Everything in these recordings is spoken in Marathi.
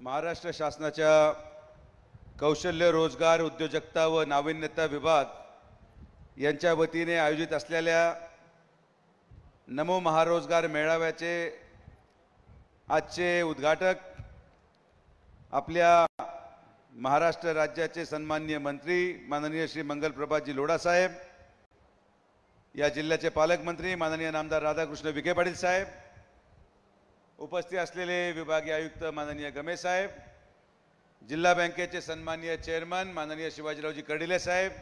महाराष्ट्र शासनाच्या कौशल्य रोजगार उद्योजकता व नाविन्यता विभाग यांच्या वतीने आयोजित असलेल्या नमो महारोजगार मेळाव्याचे आजचे उद्घाटक आपल्या महाराष्ट्र राज्याचे सन्माननीय मंत्री माननीय श्री मंगलप्रभातजी लोढा साहेब, या जिल्ह्याचे पालकमंत्री माननीय नामदार राधाकृष्ण विखे पाटील साहेब, उपस्थित असलेले विभागीय आयुक्त माननीय गमे साहेब, जिल्हा बँकेचे सन्माननीय चेअरमन माननीय शिवाजीरावजी कर्डिले साहेब,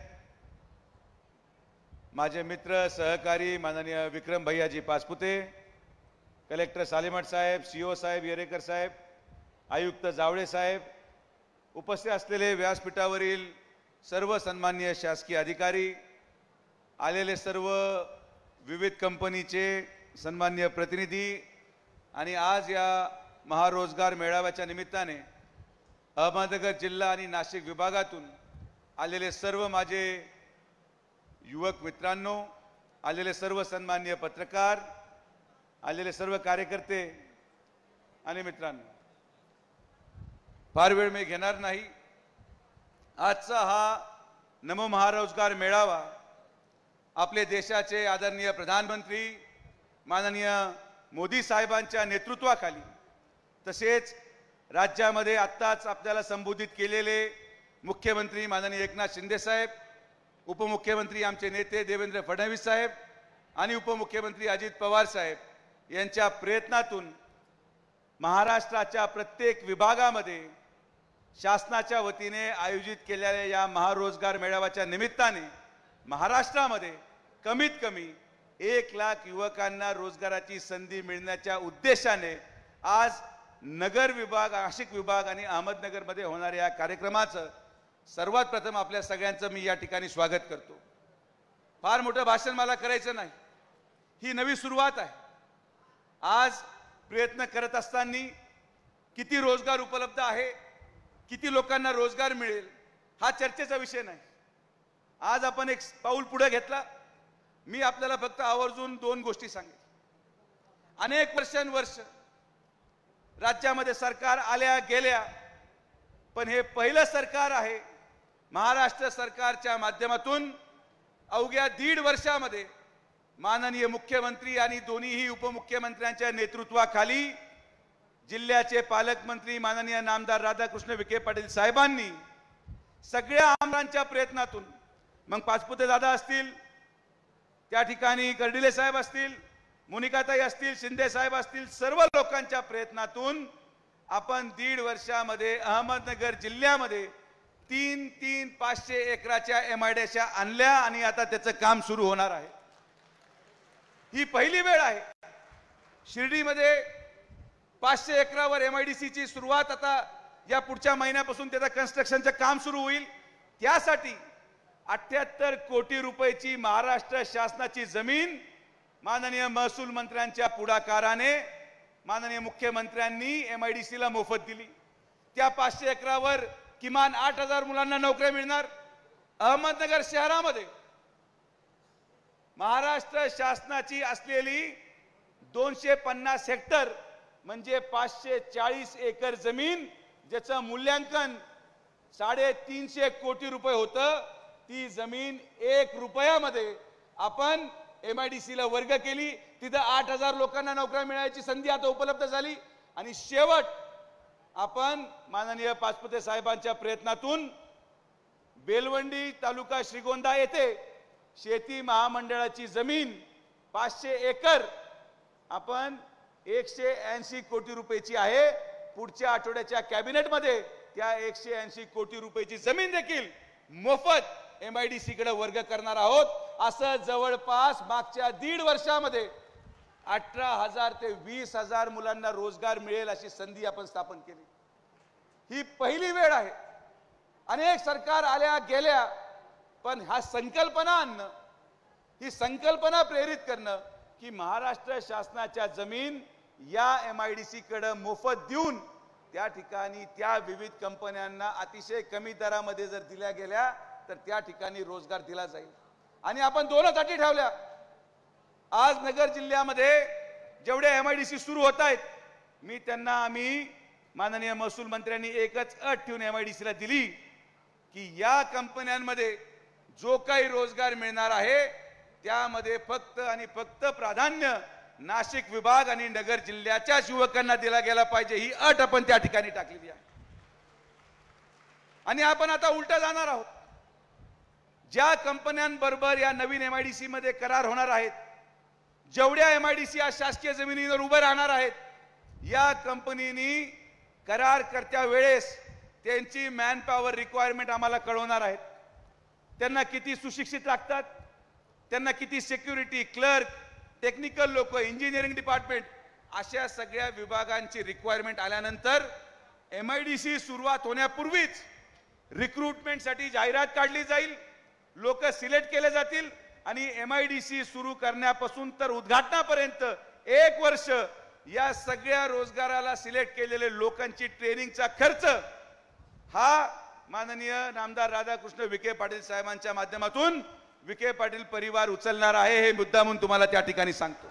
माझे मित्र सहकारी माननीय विक्रम भैयाजी पाचपुते, कलेक्टर सालेमठ साहेब, सीओ साहेब येरेकर साहेब, आयुक्त जावळे साहेब, उपस्थित असलेले व्यासपीठावरील सर्व सन्माननीय शासकीय अधिकारी, आलेले सर्व विविध कंपनीचे सन्माननीय प्रतिनिधी आणि आज या महारोजगार मेळाव्याच्या निमित्ताने अहमदनगर जिल्हा आणि नाशिक विभागातून आलेले सर्व माझे युवक मित्रांनो, आलेले सर्व सन्माननीय पत्रकार, आलेले सर्व कार्यकर्ते आणि मित्रांनो, फार वेळ मी घेणार नाही। आजचा हा नमो महारोजगार मेळावा आपले देशाचे आदरणीय प्रधानमंत्री माननीय मोदी साहेबांच्या नेतृत्वाखाली, तसेच राज्यामध्ये आत्ताच आपल्याला संबोधित केलेले मुख्यमंत्री माननीय एकनाथ शिंदे साहेब, उपमुख्यमंत्री आमचे नेते देवेंद्र फडणवीस साहेब आणि उपमुख्यमंत्री अजित पवार साहेब यांच्या प्रयत्नातून महाराष्ट्राच्या प्रत्येक विभागामध्ये शासनाच्या वतीने आयोजित केलेल्या या महारोजगार मेळाव्याच्या निमित्ताने महाराष्ट्रामध्ये कमीत कमी 1 लाख युवकांना रोजगाराची संधी मिळण्याच्या उद्देशाने आज नगर विभाग, नाशिक विभाग आणि अहमदनगरमध्ये होणाऱ्या या कार्यक्रमाचं सर्वात प्रथम आपल्या सगळ्यांचं मी या ठिकाणी स्वागत करतो। फार मोठं भाषण मला करायचं नाही, ही नवी सुरुवात आहे। आज प्रयत्न करत असताना किती रोजगार उपलब्ध आहे, किती लोकांना रोजगार मिळेल हा चर्चेचा विषय नाही। आज आपण एक पाऊल पुढे घेतला। मी आपल्याला फक्त आवर्जून 2 गोष्टी सांगेन। अनेक वर्षांवर्ष राज्यामध्ये सरकार आल्या गेल्या, पण हे पहिलं सरकार आहे महाराष्ट्र सरकारच्या माध्यमातून अवघ्या 1.5 वर्षामध्ये माननीय मुख्यमंत्री आणि दोन्हीही उपमुख्यमंत्र्यांच्या नेतृत्वाखाली जिल्ह्याचे पालकमंत्री माननीय नामदार राधाकृष्ण विखे पाटील साहेबांनी सगळ्या आमदारांच्या प्रयत्नातून, मग पाचपुते दादा असतील, त्या ठिकाणी कर्डिले साहेब असतील, मोनिकाताई असतील, शिंदे साहेब असतील, सर्व लोकांच्या प्रयत्नातून आपण 1.5 वर्षामध्ये अहमदनगर जिल्ह्यामध्ये 3 500 एकराच्या MIDCs आणल्या आणि आता त्याचं काम सुरू होणार आहे। ही पहिली वेळ आहे। शिर्डीमध्ये 500 एकरावर MIDCची सुरुवात आता या पुढच्या महिन्यापासून त्याचं कन्स्ट्रक्शनचं काम सुरू होईल। त्यासाठी 78 कोटी रुपयाची महाराष्ट्र शासनाची जमीन माननीय महसूल मंत्र्यांच्या पुढाकाराने माननीय मुख्यमंत्र्यांनी MIDCला मोफत दिली। त्या 500 एकरावर किमान 8000 मुलांना नोकऱ्या मिळणार। अहमदनगर शहरामध्ये महाराष्ट्र शासनाची असलेली 250 हेक्टर म्हणजे 540 एकर जमीन, ज्याचं मूल्यांकन 350 कोटी रुपये होतं, ती जमीन 1 रुपयामध्ये आपण MIDCला वर्ग केली। तिथं 8000 लोकांना नोकऱ्या मिळायची संधी आता उपलब्ध झाली। आणि शेवट आपण माननीय पाचपुते साहेबांच्या प्रयत्नातून बेलवंडी तालुका श्रीगोंदा येथे शेती महामंडळाची जमीन 500 एकर आपण 180 कोटी रुपयाची आहे। पुढच्या आठवड्याच्या कॅबिनेटमध्ये त्या 180 कोटी रुपयाची जमीन देखील मोफत MIDC कडे वर्ग करणार आहोत। असं जवळपास मागच्या 1.5 वर्षामध्ये 18,000 ते 20,000 मुलांना रोजगार मिळेल अशी संधी आपण स्थापन केली। ही पहिली वेळ आहे। अनेक सरकार आल्या गेल्या, पण हा संकल्पना आणणं, ही संकल्पना प्रेरित करणं की महाराष्ट्र शासनाच्या जमीन या MIDC कडे मोफत देऊन त्या ठिकाणी त्या विविध कंपन्यांना अतिशय कमी दरामध्ये जर दिल्या गेल्या तर त्या ठिकाणी रोजगार दिला जाईल। आणि आपण 2च अटी ठेवल्या। आज नगर जिल्ह्यामध्ये जेवढे MIDC सुरू होत आहेत, मी त्यांना आम्ही माननीय महसूल मंत्र्यांनी एकच अट ठेवून MIDCला दिली की या कंपन्यांमध्ये जो काही रोजगार मिळणार आहे त्यामध्ये फक्त आणि फक्त प्राधान्य नाशिक विभाग आणि नगर जिल्ह्याच्या युवकांना दिला गेला पाहिजे, ही अट आपण त्या ठिकाणी टाकलेली आहे. आणि आपण आता उलट जाणार आहोत. ज्या कंपन्यांबरोबर या नवीन MIDC मध्ये करार होणार आहेत, जेवढ्या MIDC आज शासकीय जमिनीवर उभे राहणार आहेत, या कंपनीनी करारकर्त्या वेळेस त्यांची मॅन पॉवर रिक्वायरमेंट आम्हाला कळवणार आहेत. त्यांना किती सुशिक्षित लागतात, त्यांना किती सिक्युरिटी क्लर्क, टेक्निकल लोक, इंजिनिअरिंग डिपार्टमेंट, अशा सगळ्या विभागांची रिक्वायरमेंट आल्यानंतर MIDC सुरुवात होण्यापूर्वीच रिक्रुटमेंटसाठी जाहिरात काढली जाईल, लोक सिलेक्ट केले जातील आणि MIDC सुरू करण्यापासून तर उद्घाटनापर्यंत 1 वर्ष या सगळ्या रोजगाराला सिलेक्ट केलेले लोकांची ट्रेनिंगचा खर्च हा माननीय नामदार राधाकृष्ण विखे पाटील साहेबांच्या माध्यमातून विखे पाटील परिवार उचलणार आहे. हे मुद्दा म्हणून तुम्हाला त्या ठिकाणी सांगतो.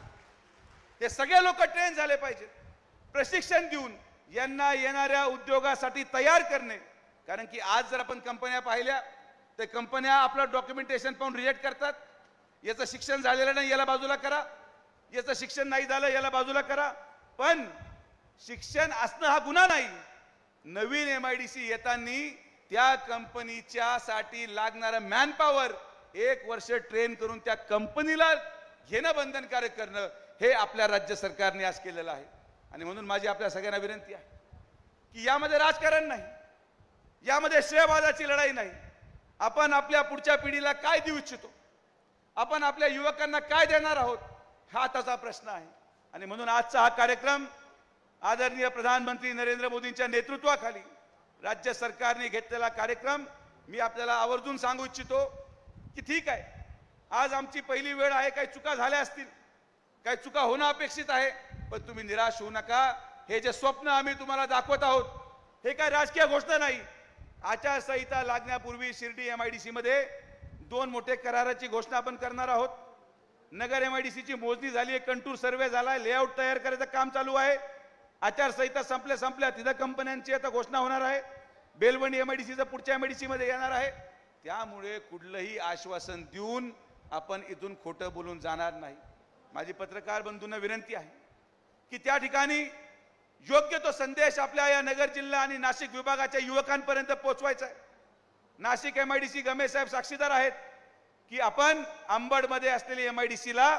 हे सगळे लोक ट्रेन झाले पाहिजेत, प्रशिक्षण देऊन यांना येणाऱ्या उद्योगासाठी तयार करणे. कारण की आज जर आपण कंपन्या पाहिल्या तर कंपन्या आपलं डॉक्युमेंटेशन पाहून रिजेक्ट करतात. याचं शिक्षण झालेलं नाही, याला बाजूला करा, याचं शिक्षण नाही झालं, याला बाजूला करा. पण शिक्षण असणं हा गुन्हा नाही. नवीन MIDC येताना त्या कंपनीच्या साठी लागणारा मॅन पॉवर 1 वर्ष ट्रेन करून त्या कंपनीला घेणं बंधनकारक करणं हे आपल्या राज्य सरकारने आज केलेलं आहे. आणि म्हणून माझी आपल्या सगळ्यांना विनंती आहे की यामध्ये राजकारण नाही, यामध्ये श्रेयवादाची लढाई नाही. आपण आपल्या पुढच्या पिढीला काय देऊ इच्छितो, आपण आपल्या युवकांना काय देणार आहोत, हा त्याचा प्रश्न आहे. आणि म्हणून आजचा हा कार्यक्रम आदरणीय प्रधानमंत्री नरेंद्र मोदींच्या नेतृत्वाखाली राज्य सरकारने घेतलेला कार्यक्रम मी आपल्याला आवर्जून सांगू इच्छितो की ठीक आहे, आज आमची पहिली वेळ आहे, काही चुका झाल्या असतील, काही चुका होणं अपेक्षित आहे, पण तुम्ही निराश होऊ नका. हे जे स्वप्न आम्ही तुम्हाला दाखवत आहोत हे काय राजकीय घोषणा नाही. आचारसंहिता लागण्यापूर्वी शिर्डी MIDC मध्ये 2 मोठे कराराची घोषणा आपण करणार आहोत. नगर MIDC ची मोजणी झाली आहे, कंटूर सर्वे झाला आहे, लेआउट तयार करायचं काम चालू आहे. आचारसंहिता संपल्या तिथं कंपन्यांची आता घोषणा होणार आहे. बेलवणी MIDCचं पुढच्या MIDC मध्ये येणार आहे. त्यामुळे कुठलंही आश्वासन देऊन आपण इथून खोटं बोलून जाणार नाही. माझी पत्रकार बंधूंना विनंती आहे की त्या ठिकाणी योग्य तो संदेश आपल्या या नगर जिल्हा आणि नाशिक विभागाच्या युवकांपर्यंत पोहोचवायचा आहे. नाशिक MIDC गमे साहेब साक्षीदार आहेत की आपण अंबडमध्ये असलेली MIDCला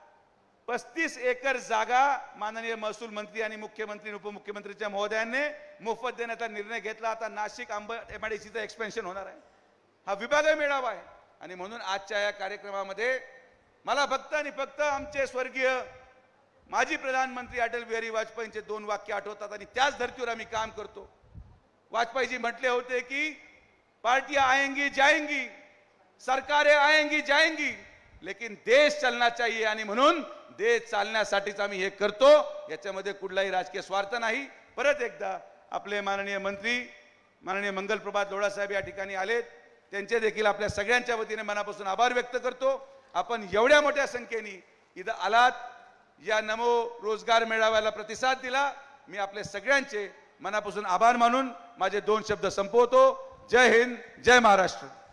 35 एकर जागा माननीय महसूल मंत्री आणि मुख्यमंत्री उपमुख्यमंत्रीच्या महोदयांनी मोफत देण्याचा निर्णय घेतला. आता नाशिक अंबड MIDCचं एक्सपेन्शन होणार आहे. हा विभाग मेळावा आहे. आणि म्हणून आजच्या या कार्यक्रमामध्ये मला फक्त आणि फक्त आमचे स्वर्गीय माजी प्रधानमंत्री अटल बिहारी वाजपेयींचे 2 वाक्य आठवतात आणि त्याच धर्तीवर आम्ही काम करतो. वाजपेयीजी म्हटले होते की पार्टियां आएंगी जाएंगी, सरकारें आएंगी जाएंगी, लेकिन देश चलना चाहिए. आणि म्हणून देश चालण्यासाठीच आम्ही हे करतो. याच्यामध्ये कुठलाही राजकीय स्वार्थ नाही. परत एकदा आपले माननीय मंत्री माननीय मंगलप्रभात लोढा साहेब या ठिकाणी आलेत, त्यांचे देखील आपल्या सगळ्यांच्या वतीने मनापासून आभार व्यक्त करतो. आपण एवढ्या मोठ्या संख्येने इथं आलात, या नमो रोजगार मेळाव्याला प्रतिसाद दिला. मी आपले सगळ्यांचे मनापासून आभार मानून माझे 2 शब्द संपवतो. जय हिंद, जय महाराष्ट्र.